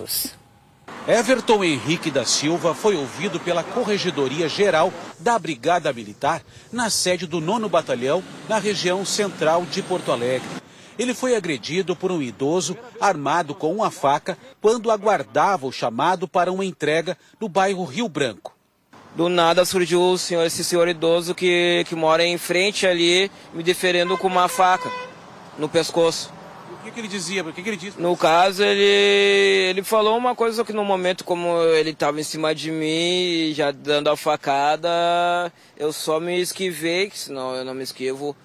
Everton Henrique da Silva foi ouvido pela Corregedoria Geral da Brigada Militar na sede do 9º Batalhão, na região central de Porto Alegre. Ele foi agredido por um idoso armado com uma faca quando aguardava o chamado para uma entrega no bairro Rio Branco. Do nada surgiu esse senhor idoso que mora em frente ali, me deferindo com uma faca no pescoço. O que ele dizia? O que ele disse? No caso, ele falou uma coisa que no momento, como ele estava em cima de mim, já dando a facada, eu só me esquivei, que senão eu não me esquivo,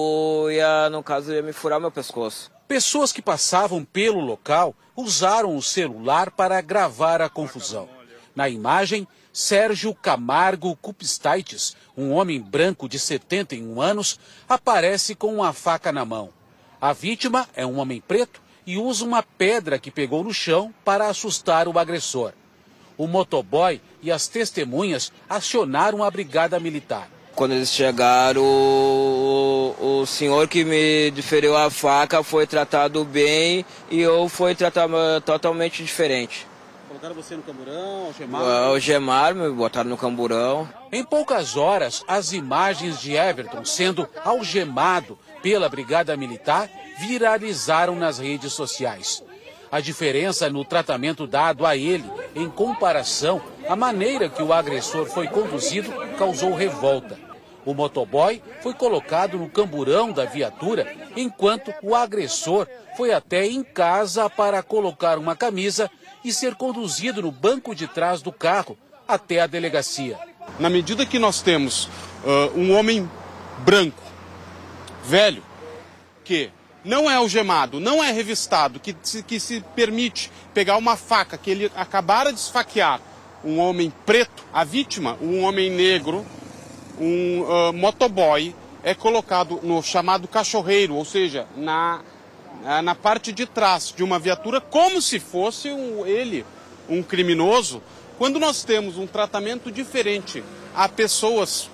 no caso, ia me furar meu pescoço. Pessoas que passavam pelo local usaram o celular para gravar a confusão. Na imagem, Sérgio Camargo Cupistaites, um homem branco de 71 anos, aparece com uma faca na mão. A vítima é um homem preto e usa uma pedra que pegou no chão para assustar o agressor. O motoboy e as testemunhas acionaram a brigada militar. Quando eles chegaram, o senhor que me deferiu a faca foi tratado bem e eu fui tratado totalmente diferente. Colocaram você no camburão, algemaram? Algemaram, me botaram no camburão. Em poucas horas, as imagens de Everton sendo algemado pela Brigada Militar viralizaram nas redes sociais. A diferença no tratamento dado a ele, em comparação à maneira que o agressor foi conduzido, causou revolta. O motoboy foi colocado no camburão da viatura, enquanto o agressor foi até em casa para colocar uma camisa e ser conduzido no banco de trás do carro até a delegacia. Na medida que nós temos um homem branco, velho, que não é algemado, não é revistado, que se permite pegar uma faca que ele acabara de esfaquear um homem preto, a vítima, um homem negro, um motoboy, é colocado no chamado cachorreiro, ou seja, na parte de trás de uma viatura, como se fosse ele um criminoso, quando nós temos um tratamento diferente a pessoas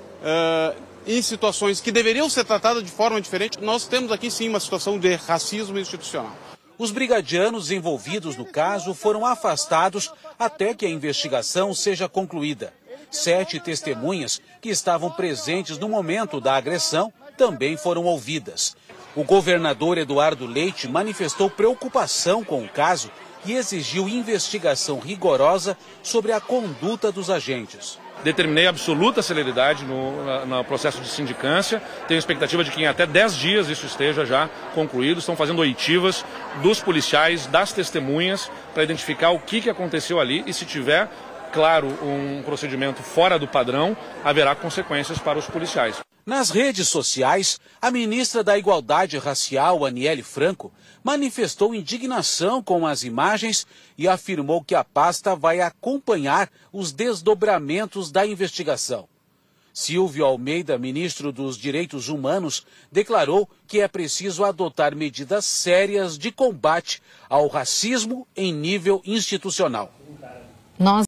em situações que deveriam ser tratadas de forma diferente, nós temos aqui sim uma situação de racismo institucional. Os brigadianos envolvidos no caso foram afastados até que a investigação seja concluída. 7 testemunhas que estavam presentes no momento da agressão também foram ouvidas. O governador Eduardo Leite manifestou preocupação com o caso e exigiu investigação rigorosa sobre a conduta dos agentes. Determinei absoluta celeridade no processo de sindicância. Tenho expectativa de que em até 10 dias isso esteja já concluído. Estão fazendo oitivas dos policiais, das testemunhas, para identificar o que aconteceu ali e se tiver, claro, um procedimento fora do padrão, haverá consequências para os policiais. Nas redes sociais, a ministra da Igualdade Racial, Aniele Franco, manifestou indignação com as imagens e afirmou que a pasta vai acompanhar os desdobramentos da investigação. Silvio Almeida, ministro dos Direitos Humanos, declarou que é preciso adotar medidas sérias de combate ao racismo em nível institucional.